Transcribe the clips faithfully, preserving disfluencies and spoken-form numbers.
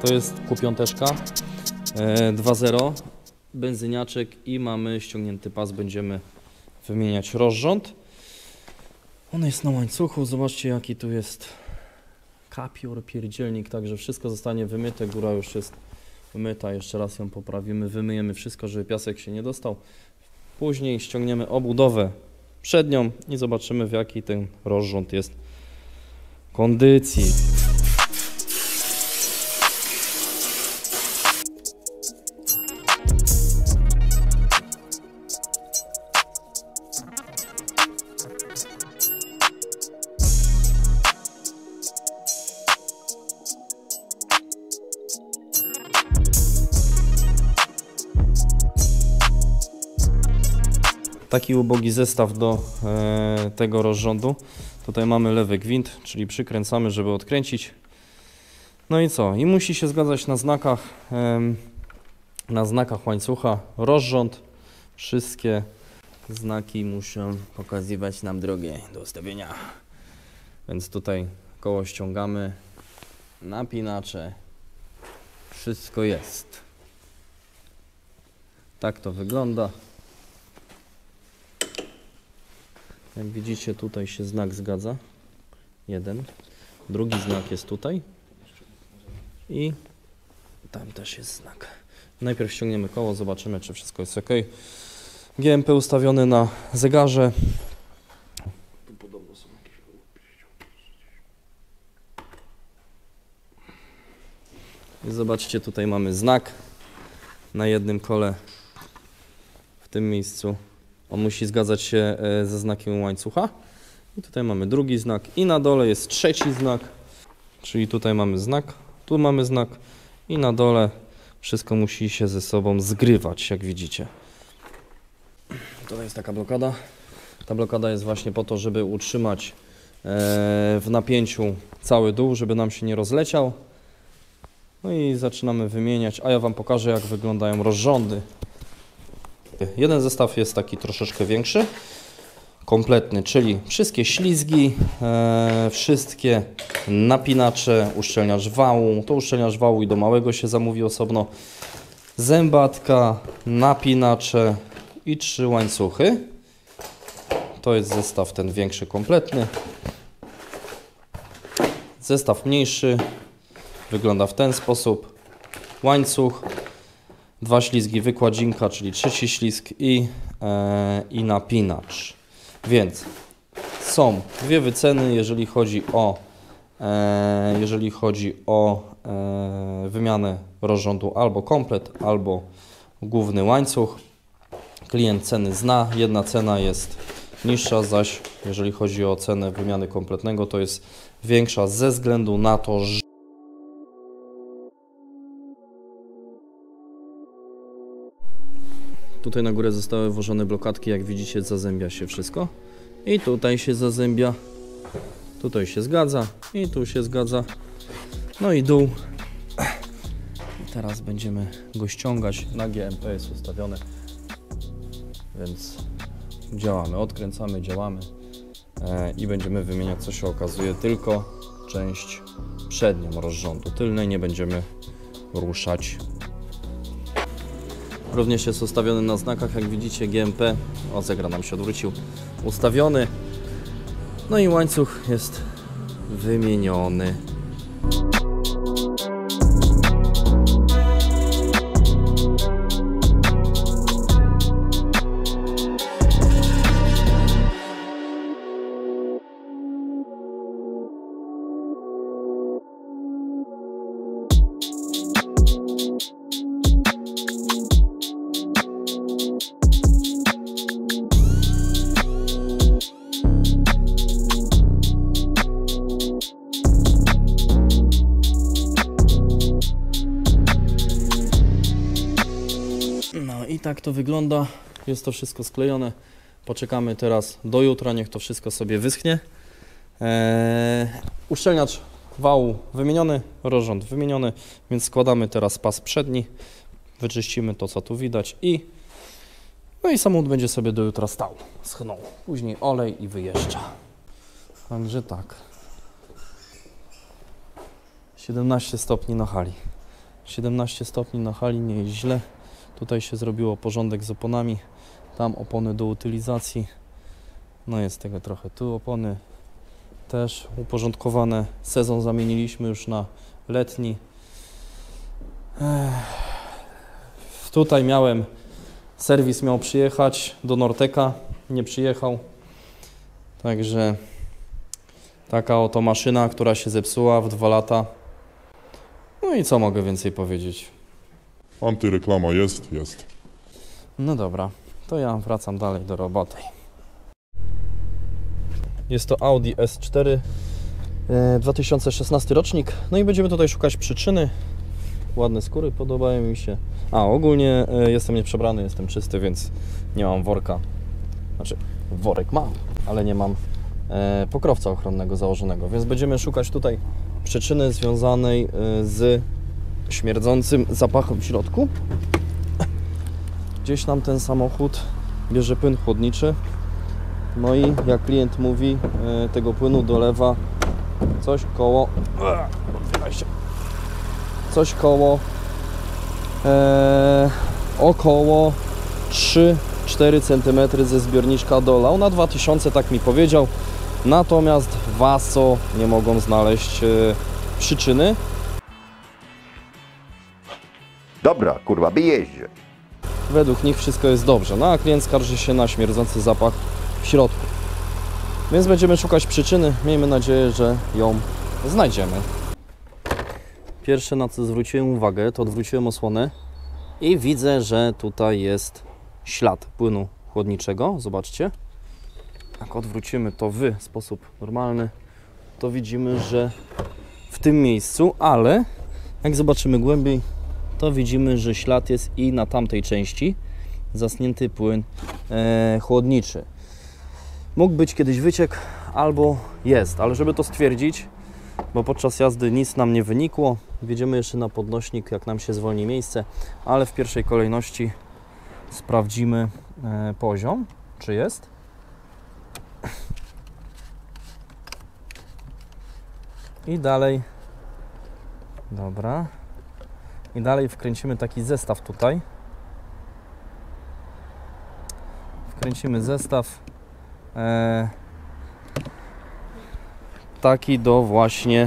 To jest kupiąteczka e, dwa zero, benzyniaczek i mamy ściągnięty pas, będziemy wymieniać rozrząd. On jest na łańcuchu, zobaczcie jaki tu jest kapior, pierdzielnik, także wszystko zostanie wymyte, góra już jest wymyta, jeszcze raz ją poprawimy, wymyjemy wszystko, żeby piasek się nie dostał. Później ściągniemy obudowę przednią i zobaczymy w jakiej ten rozrząd jest kondycji. Taki ubogi zestaw do e, tego rozrządu. Tutaj mamy lewy gwint, czyli przykręcamy, żeby odkręcić. No i co? I musi się zgadzać na znakach, e, na znakach łańcucha rozrząd. Wszystkie znaki muszą pokazywać nam drogę do ustawienia. Więc tutaj koło ściągamy, napinacze, wszystko jest. Tak to wygląda. Jak widzicie, tutaj się znak zgadza. Jeden. Drugi znak jest tutaj. I tam też jest znak. Najpierw ściągniemy koło, zobaczymy, czy wszystko jest ok. G M P ustawiony na zegarze. Tu podobno są jakieś... I zobaczcie, tutaj mamy znak na jednym kole w tym miejscu. On musi zgadzać się ze znakiem łańcucha. I tutaj mamy drugi znak. I na dole jest trzeci znak. Czyli tutaj mamy znak, tu mamy znak. I na dole wszystko musi się ze sobą zgrywać, jak widzicie. Tutaj jest taka blokada. Ta blokada jest właśnie po to, żeby utrzymać w napięciu cały dół, żeby nam się nie rozleciał. No i zaczynamy wymieniać, a ja Wam pokażę, jak wyglądają rozrządy. Jeden zestaw jest taki troszeczkę większy, kompletny, czyli wszystkie ślizgi, e, wszystkie napinacze, uszczelniacz wału, to uszczelniacz wału i do małego się zamówi osobno, zębatka, napinacze i trzy łańcuchy. To jest zestaw ten większy, kompletny. Zestaw mniejszy wygląda w ten sposób. Łańcuch, dwa ślizgi, wykładzinka, czyli trzeci ślizg i, e, i napinacz. Więc są dwie wyceny, jeżeli chodzi o, e, jeżeli chodzi o e, wymianę rozrządu albo komplet, albo główny łańcuch. Klient ceny zna, jedna cena jest niższa, zaś jeżeli chodzi o cenę wymiany kompletnego, to jest większa ze względu na to, że tutaj na górę zostały włożone blokadki, jak widzicie, zazębia się wszystko. I tutaj się zazębia, tutaj się zgadza i tu się zgadza. No i dół. I teraz będziemy go ściągać. Na G M P jest ustawione, więc działamy, odkręcamy, działamy e, i będziemy wymieniać, co się okazuje, tylko część przednią rozrządu. Tylnej nie będziemy ruszać. Również jest ustawiony na znakach, jak widzicie, G M P, o, zegar nam się odwrócił, ustawiony. No i łańcuch jest wymieniony. No i tak to wygląda, jest to wszystko sklejone. Poczekamy teraz do jutra, niech to wszystko sobie wyschnie. Eee, uszczelniacz wału wymieniony, rozrząd wymieniony, więc składamy teraz pas przedni, wyczyścimy to, co tu widać i no i samochód będzie sobie do jutra stał, schnął. Później olej i wyjeżdża. Także tak. siedemnaście stopni na hali. siedemnaście stopni na hali, nie jest źle. Tutaj się zrobiło porządek z oponami. Tam opony do utylizacji. No jest tego trochę. Tu opony też uporządkowane. Sezon zamieniliśmy już na letni. Ech. Tutaj miałem, serwis miał przyjechać do Norteka, nie przyjechał. Także taka oto maszyna, która się zepsuła w dwa lata. No i co mogę więcej powiedzieć? Antyreklama jest, jest. No dobra, to ja wracam dalej do roboty. Jest to Audi S cztery, e, dwa tysiące szesnasty rocznik. No i będziemy tutaj szukać przyczyny. Ładne skóry podobają mi się. A ogólnie e, jestem nieprzebrany, jestem czysty, więc nie mam worka. Znaczy, worek mam, ale nie mam e, pokrowca ochronnego założonego. Więc będziemy szukać tutaj przyczyny związanej e, z śmierdzącym zapachem w środku. Gdzieś nam ten samochód bierze płyn chłodniczy. No i jak klient mówi, e, tego płynu dolewa coś koło... Otwieraj się. Coś koło e, około trzy cztery centymetry ze zbiorniczka dolał. Na dwa tysiące, tak mi powiedział. Natomiast w A S O nie mogą znaleźć e, przyczyny. Dobra, kurwa, by jeździ. Według nich wszystko jest dobrze, no a klient skarży się na śmierdzący zapach w środku. Więc będziemy szukać przyczyny. Miejmy nadzieję, że ją znajdziemy. Pierwsze, na co zwróciłem uwagę, to odwróciłem osłonę i widzę, że tutaj jest ślad płynu chłodniczego. Zobaczcie. Jak odwrócimy to w sposób normalny, to widzimy, że w tym miejscu, ale jak zobaczymy głębiej, to widzimy, że ślad jest i na tamtej części zasnięty płyn e, chłodniczy. Mógł być kiedyś wyciek, albo jest, ale żeby to stwierdzić, bo podczas jazdy nic nam nie wynikło, wjedziemy jeszcze na podnośnik, jak nam się zwolni miejsce, ale w pierwszej kolejności sprawdzimy e, poziom, czy jest. I dalej, dobra, i dalej wkręcimy taki zestaw tutaj. Wkręcimy zestaw e, taki do właśnie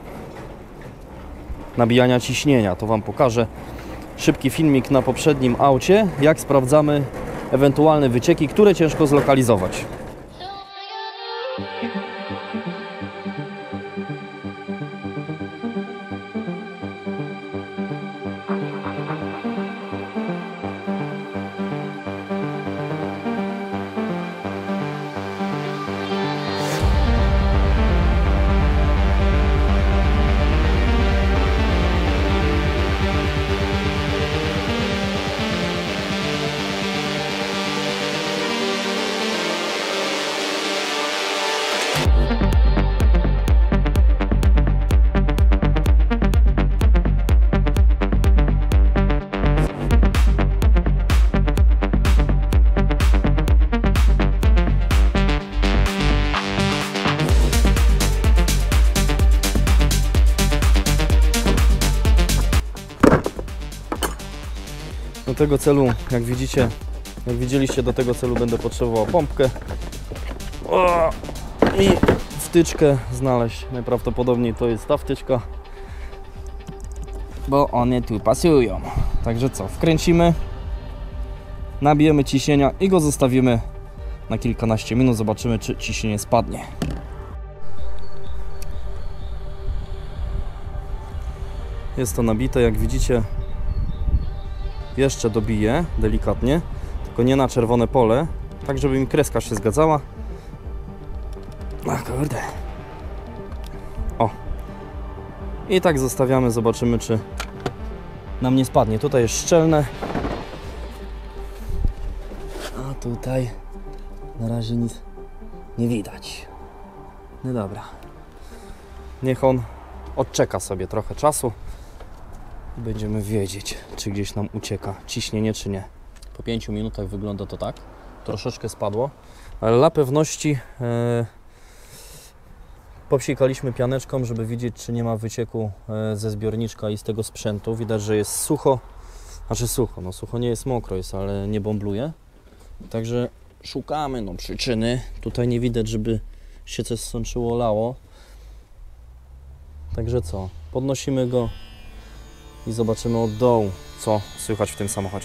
nabijania ciśnienia. To Wam pokażę. Szybki filmik na poprzednim aucie, jak sprawdzamy ewentualne wycieki, które ciężko zlokalizować. Do tego celu, jak widzicie, jak widzieliście, do tego celu będę potrzebował pompkę o, i wtyczkę znaleźć. Najprawdopodobniej to jest ta wtyczka, bo one tu pasują. Także co, wkręcimy, nabijemy ciśnienia i go zostawimy na kilkanaście minut. Zobaczymy, czy ciśnienie spadnie. Jest to nabite, jak widzicie. Jeszcze dobiję delikatnie, tylko nie na czerwone pole, tak żeby mi kreska się zgadzała. A kurde. O. I tak zostawiamy, zobaczymy, czy nam nie spadnie. Tutaj jest szczelne. A tutaj na razie nic nie widać. No dobra. Niech on odczeka sobie trochę czasu. Będziemy wiedzieć, czy gdzieś nam ucieka ciśnienie, czy nie. Po pięciu minutach wygląda to tak. Troszeczkę spadło, ale dla pewności e, Popsikaliśmy pianeczką, żeby widzieć, czy nie ma wycieku ze zbiorniczka i z tego sprzętu. Widać, że jest sucho, znaczy sucho, no sucho nie jest mokro jest, ale nie bąbluje. Także szukamy no, przyczyny. Tutaj nie widać, żeby się coś sączyło, lało. Także co? Podnosimy go i zobaczymy od dołu, co słychać w tym samochodzie.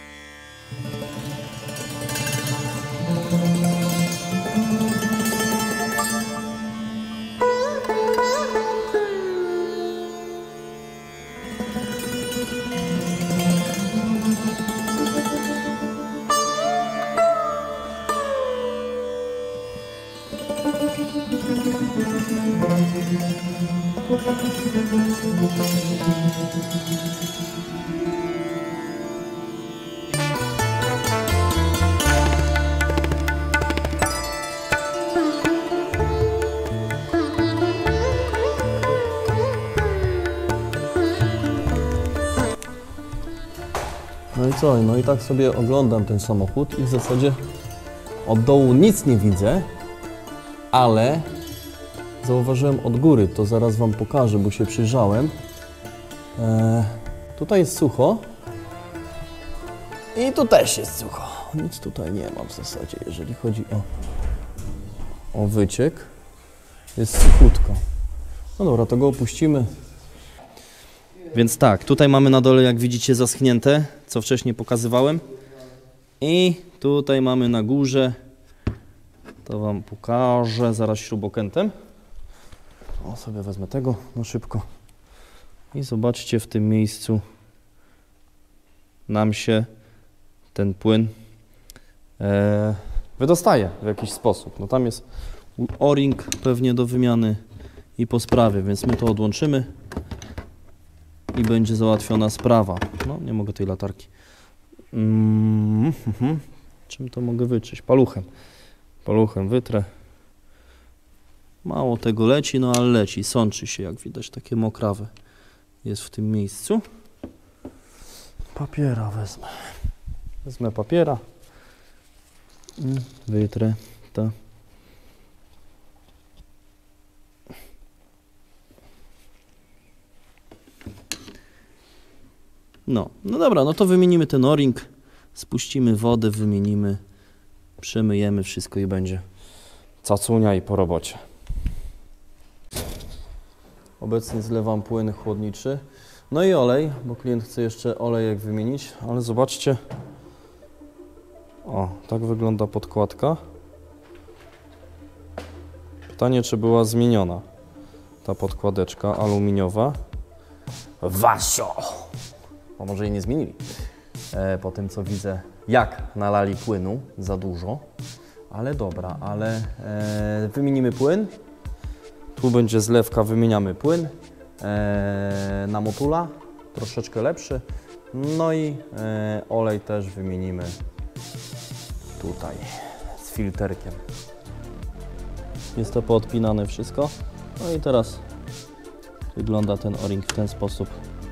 No i co? No i tak sobie oglądam ten samochód i w zasadzie od dołu nic nie widzę, ale zauważyłem od góry, to zaraz Wam pokażę, bo się przyjrzałem. Eee, tutaj jest sucho i tu też jest sucho. Nic tutaj nie mam w zasadzie, jeżeli chodzi o, o wyciek. Jest suchutko. No dobra, to go opuścimy. Więc tak, tutaj mamy na dole, jak widzicie, zaschnięte, co wcześniej pokazywałem. I tutaj mamy na górze, to Wam pokażę zaraz śrubokrętem. O, sobie wezmę tego na szybko. I zobaczcie, w tym miejscu nam się ten płyn e, wydostaje w jakiś sposób. No tam jest o-ring pewnie do wymiany i po sprawie, więc my to odłączymy i będzie załatwiona sprawa. No, nie mogę tej latarki. Mm, mm, czym to mogę wytrzeć? Paluchem. Paluchem wytrę. Mało tego leci, no ale leci. Sączy się, jak widać, takie mokrawe jest w tym miejscu. Papiera wezmę. Wezmę papiera. Wytrę to. No, no dobra, no to wymienimy ten o-ring, spuścimy wodę, wymienimy, przemyjemy wszystko i będzie cacunia i po robocie. Obecnie zlewam płyn chłodniczy, no i olej, bo klient chce jeszcze olejek wymienić, ale zobaczcie, o, tak wygląda podkładka. Pytanie, czy była zmieniona ta podkładeczka aluminiowa. Wasio! Bo może jej nie zmienili. E, po tym, co widzę, jak nalali płynu za dużo. Ale dobra, ale e, wymienimy płyn. Tu będzie zlewka, wymieniamy płyn. E, na Motula, troszeczkę lepszy. No i e, olej też wymienimy tutaj z filterkiem. Jest to poodpinane wszystko. No i teraz wygląda ten o-ring w ten sposób.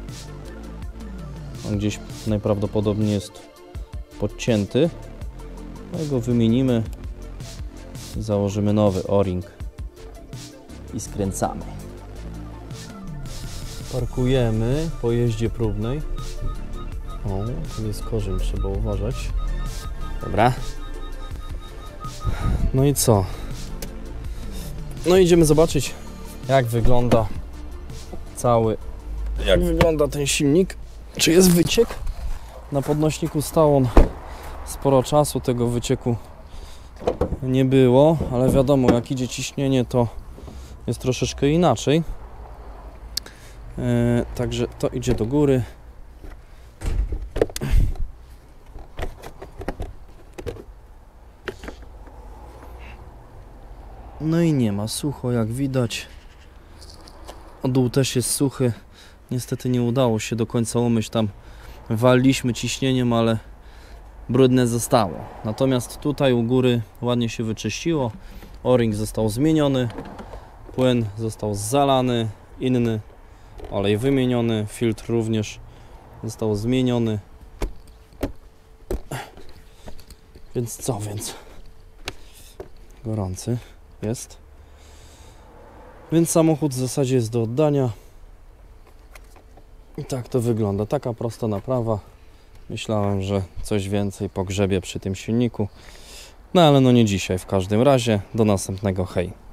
On gdzieś najprawdopodobniej jest podcięty. No go wymienimy i założymy nowy o-ring i skręcamy. Parkujemy po jeździe próbnej. O, tu jest korzeń, trzeba uważać. Dobra. No i co? No idziemy zobaczyć, jak wygląda cały, jak wygląda ten silnik. Czy jest wyciek? Na podnośniku stał on sporo czasu, tego wycieku nie było, ale wiadomo, jak idzie ciśnienie, to jest troszeczkę inaczej. E, także to idzie do góry. No i nie ma, sucho jak widać. O, dół też jest suchy. Niestety nie udało się do końca umyć, tam waliliśmy ciśnieniem, ale brudne zostało. Natomiast tutaj u góry ładnie się wyczyściło. O-ring został zmieniony, płyn został zalany, inny olej wymieniony, filtr również został zmieniony. Więc co, więc gorący jest. Więc samochód w zasadzie jest do oddania. I tak to wygląda. Taka prosta naprawa. Myślałem, że coś więcej pogrzebie przy tym silniku. No ale no nie dzisiaj w każdym razie. Do następnego, hej.